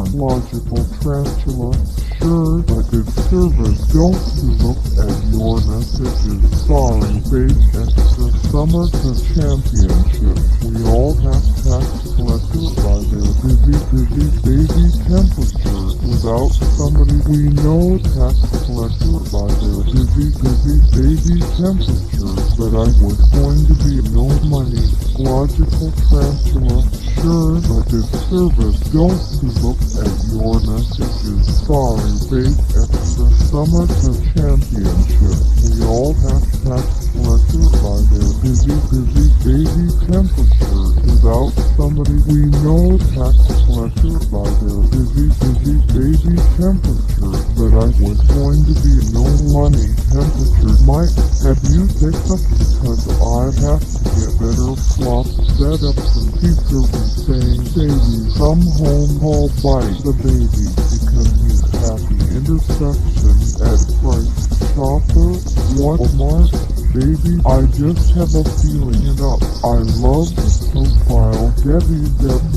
logical tarantula. Sure, but good service. Don't you look at your messages. Sorry, base extra summer to championship. We all have tax collector by their busy baby temperature. Without somebody we know tax collector by their busy baby temperature. But I was going to be no money, logical tarantula. Sure, but good service. Don't you look at your messages. Sorry, base extra summer to championship. We all have tax collector by their busy baby temperature. Without somebody we know tax collector by their busy baby temperature. But I was going to be no money temperature. Might have you picked up because I have to get better flop set up some pizza saying baby come home all bite the baby because he's happy. Intersection at Price Chopper Walmart. Baby, I just have a feeling it up. I love the profile. Debbie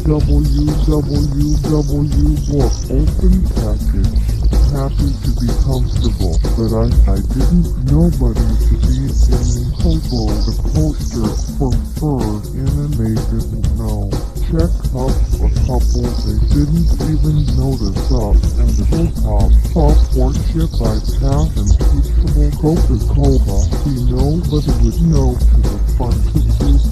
www book open package. Happy to be comfortable, but I didn't nobody to be in Coco the poster for fur in and they didn't know. Check up a couple they didn't even notice up and the hilltop software chip I passed and teachable Coca-Cola. We know but it would know to the front to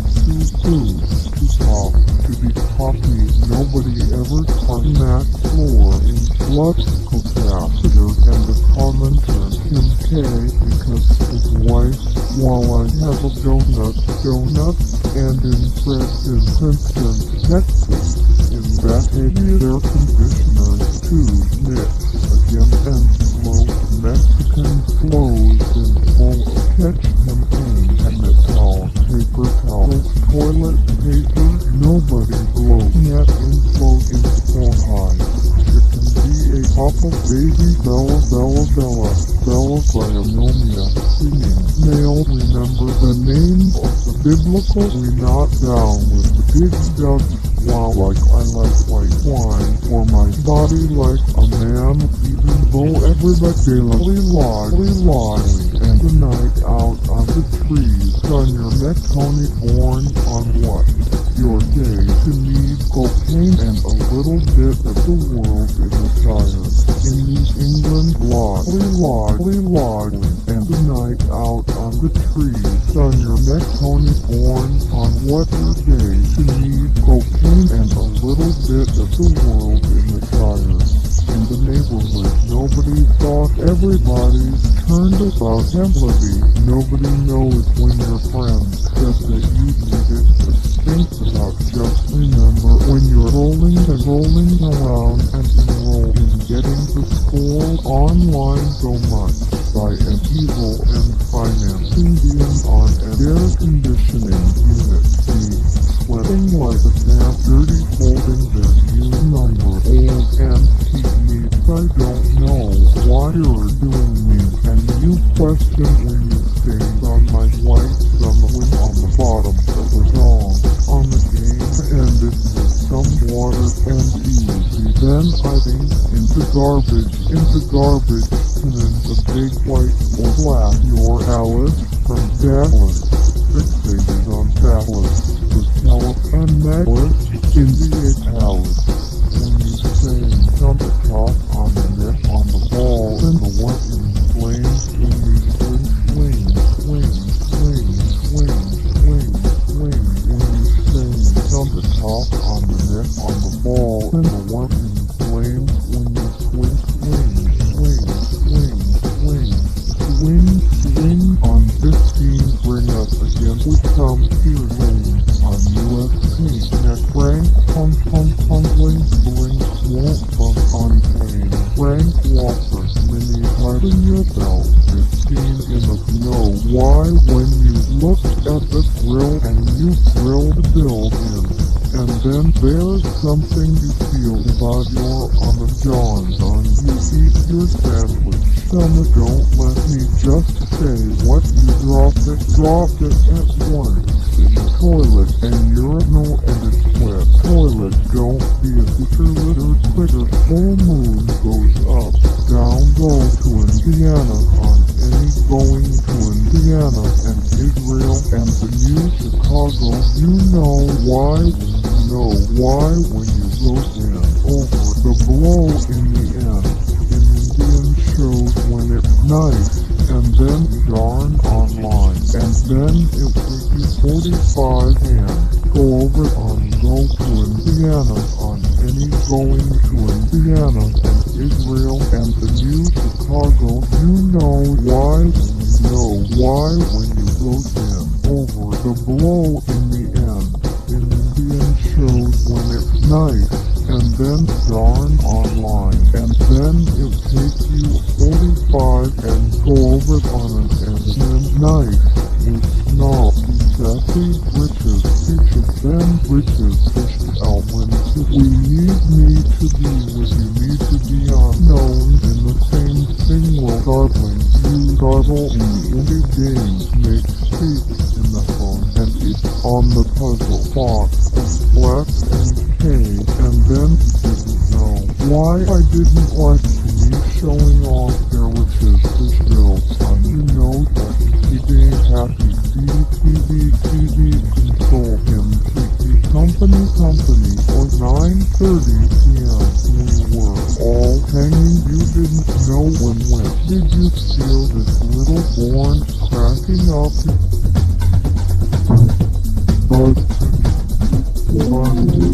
top to be coffee. Nobody ever turned that floor in blood capacitor and the commenter Kim K because his wife while I have a donut and in Princeton, Texas in that air conditioners too mix again and slow Mexican flows in full catch him in and metal paper towels toilet paper nobody blows net inflow in full high. It can be a papa baby Bella by Anomia singing male. Remember the name of the biblical we not down with the big duck. Wow, like I like white wine for my body like a man, even though everybody lie, and the night out on the trees on your neck, Tony born on what? Your day to need cocaine and a little bit of the world in the tire. In New England, lie, and the night out on the trees on your neck, Tony born on what your day to need cocaine and a little bit of the world in the tire. In the neighborhood, nobody thought everybody's turned about empathy. Nobody knows when your friends said that you needed to think about. Just remember when you're rolling around and enroll in getting the school online so much by an evil and financing being on an air conditioning unit. Sweating like a damn dirty holding their new number old antique meat. I don't know why you're doing me and you question when you stained on my white stumbling on the bottom that was wrong on the game and it was some water and easy. Then I think into garbage and then the big white or black your Alice from Dallas fixated on Dallas. And necklace in the Alice. When you say jump top on the neck on the ball and the one in flames when you swing. When you say jump top on the neck on the ball and the one in flames when you swing on 15 bring us again with some here lane. On U.S. paint, neck rank, bling, won't bump on pain. Frank Walker, mini heart in your belt, 15 in the snow. Why, when you look at the grill and you grill the build in, and then there's something you feel about you're on the John, you eat your sandwich. Summer, don't let me just say what you dropped it at once. In the toilet, and urinal and it's wet. Toilet, don't be a litter quitter. Full moon goes up, down, go to Indiana on any going to Indiana and Israel and the new Chicago. You know why when you wrote in over the blow in the end. In Indian shows when it's nice, and then yarn online, and then it will be 45 hands. Go over on go to Indiana on any going to Indiana and Israel and the new Chicago. You know why when you wrote in over the blow in the end. In Indian shows when it's nice, and then yarn online, and then it takes you 45 and go over on it, and then nice with snow. Sassy britches, fishes, then britches fished out when we need me to be with you, need to be unknown in the same thing while garbling. You garble in the indie games, make speaks in the phone, and it's on the puzzle box of Flex and K, and then he didn't know why I didn't like me showing off their riches. Fish bill, son, you know that he being happy. TV, control him, TV, company, or 9:30 p.m. We were all hanging. You didn't know when. Did you feel this little born cracking up? But